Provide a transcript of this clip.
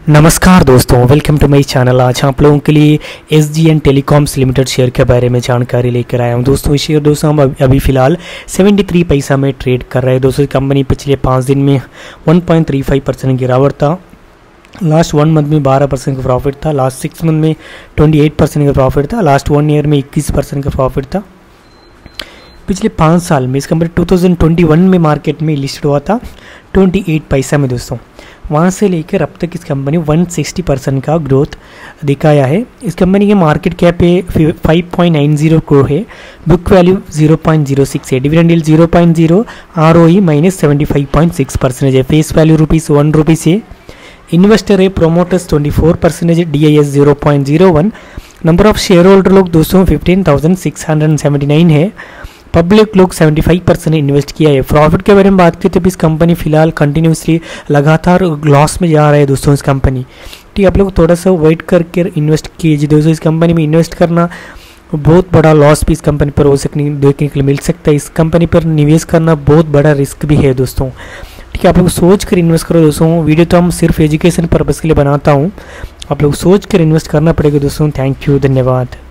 नमस्कार दोस्तों, welcome to my channel. आज आप लोगों के लिए SGN टेलीकॉम्स लिमिटेड शेयर के बारे में जानकारी लेकर आया हूं। दोस्तों ये शेयर हम अभी फ़िलहाल 73 पैसा में ट्रेड कर रहे हैं। दोस्तों कंपनी पिछले 5 दिन में 1.35% गिरावट था। लास्ट 1 मंथ में 12% का प्रॉफिट था। लास्ट 6 मंथ में 28% का प्रॉफिट था। लास्ट 1 ईयर में 21% का प्रॉफिट था। पिछले 5 साल में इस कंपनी 2021 में मार्केट में लिस्ट हुआ था 28 पैसा में। दोस्तों वहाँ से लेकर अब तक इस कंपनी 160% का ग्रोथ दिखाया है। इस कंपनी के मार्केट कैप पे 5.90 करोड़ है। बुक वैल्यू 0.06 है। डिविडेंड यील्ड 0.0, ROE -75.6% है। फेस वैल्यू ₹1 है। इन्वेस्टर है promoters 24%, DIS 0.01। Number of shareholder लोग दोस्तों 15,679 है। पब्लिक लोग 75% इन्वेस्ट किया है। प्रॉफिट के बारे में बात करें तो इस कंपनी फिलहाल कंटिन्यूसली लगातार लॉस में जा रहा है। दोस्तों इस कंपनी ठीक, आप लोग थोड़ा सा वेट करके इन्वेस्ट कीजिए। दोस्तों इस कंपनी में इन्वेस्ट करना बहुत बड़ा लॉस भी इस कंपनी पर हो सकने देखने के लिए मिल सकता है। इस कंपनी पर निवेश करना बहुत बड़ा रिस्क भी है दोस्तों। ठीक है, आप लोग सोच कर इन्वेस्ट करो दोस्तों। वीडियो तो हम सिर्फ एजुकेशन पर्पज़ के लिए बनाता हूँ, आप लोग सोच कर इन्वेस्ट करना पड़ेगा दोस्तों। थैंक यू, धन्यवाद।